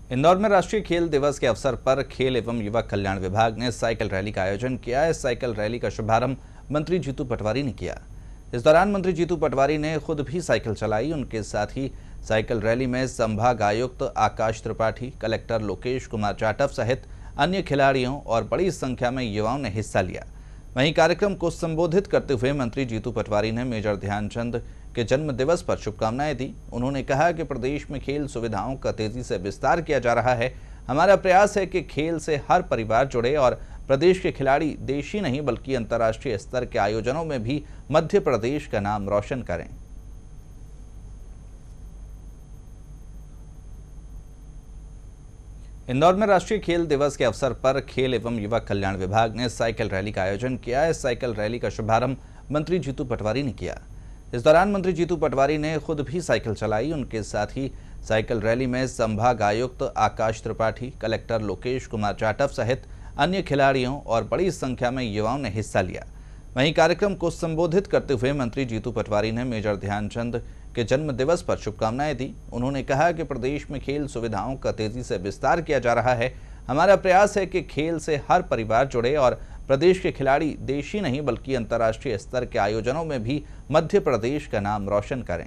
इंदौर में राष्ट्रीय खेल दिवस के अवसर पर खेल एवं युवा कल्याण विभाग ने साइकिल रैली का आयोजन किया है। साइकिल रैली का शुभारंभ मंत्री जीतू पटवारी ने किया। इस दौरान मंत्री जीतू पटवारी ने खुद भी साइकिल चलाई। उनके साथ ही साइकिल रैली में संभाग आयुक्त आकाश त्रिपाठी, कलेक्टर लोकेश कुमार जाटव सहित अन्य खिलाड़ियों और बड़ी संख्या में युवाओं ने हिस्सा लिया। वहीं कार्यक्रम को संबोधित करते हुए मंत्री जीतू पटवारी ने मेजर ध्यानचंद के जन्म दिवस पर शुभकामनाएं दी। उन्होंने कहा कि प्रदेश में खेल सुविधाओं का तेजी से विस्तार किया जा रहा है। हमारा प्रयास है कि खेल से हर परिवार जुड़े और प्रदेश के खिलाड़ी देश ही नहीं बल्कि अंतर्राष्ट्रीय स्तर के आयोजनों में भी मध्य प्रदेश का नाम रोशन करें। इंदौर में राष्ट्रीय खेल दिवस के अवसर पर खेल एवं युवा कल्याण विभाग ने साइकिल रैली का आयोजन किया है। साइकिल रैली का शुभारंभ मंत्री जीतू पटवारी ने किया। इस दौरान मंत्री जीतू पटवारी ने खुद भी साइकिल चलाई। उनके साथ ही साइकिल रैली में संभाग आयुक्त आकाश त्रिपाठी, कलेक्टर लोकेश कुमार जाटव सहित अन्य खिलाड़ियों और बड़ी संख्या में युवाओं ने हिस्सा लिया। वहीं कार्यक्रम को संबोधित करते हुए मंत्री जीतू पटवारी ने मेजर ध्यानचंद के जन्म दिवस पर शुभकामनाएं दी। उन्होंने कहा कि प्रदेश में खेल सुविधाओं का तेजी से विस्तार किया जा रहा है। हमारा प्रयास है कि खेल से हर परिवार जुड़े और प्रदेश के खिलाड़ी देश ही नहीं बल्कि अंतर्राष्ट्रीय स्तर के आयोजनों में भी मध्य प्रदेश का नाम रोशन करें।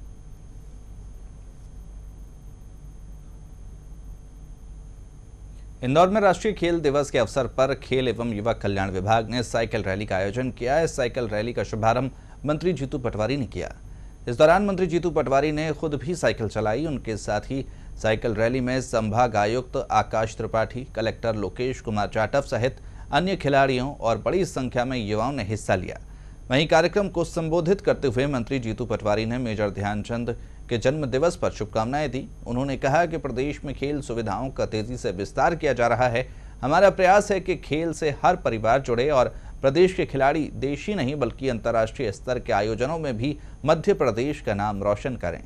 इंदौर में राष्ट्रीय खेल दिवस के अवसर पर खेल एवं युवा कल्याण विभाग ने साइकिल रैली का आयोजन किया है। साइकिल रैली का शुभारंभ मंत्री जीतू पटवारी ने किया। इस दौरान मंत्री जीतू पटवारी ने खुद भी साइकिल चलाई। उनके साथ ही साइकिल रैली में संभाग आयुक्त आकाश त्रिपाठी, कलेक्टर लोकेश कुमार जाटव सहित अन्य खिलाड़ियों और बड़ी संख्या में युवाओं ने हिस्सा लिया। वहीं कार्यक्रम को संबोधित करते हुए मंत्री जीतू पटवारी ने मेजर ध्यानचंद के जन्म दिवस पर शुभकामनाएं दी। उन्होंने कहा कि प्रदेश में खेल सुविधाओं का तेजी से विस्तार किया जा रहा है। हमारा प्रयास है कि खेल से हर परिवार जुड़े और प्रदेश के खिलाड़ी देश ही नहीं बल्कि अंतर्राष्ट्रीय स्तर के आयोजनों में भी मध्य प्रदेश का नाम रोशन करें।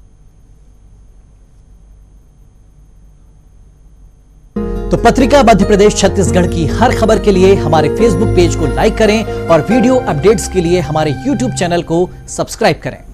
तो पत्रिका मध्य प्रदेश छत्तीसगढ़ की हर खबर के लिए हमारे फेसबुक पेज को लाइक करें और वीडियो अपडेट्स के लिए हमारे यूट्यूब चैनल को सब्सक्राइब करें।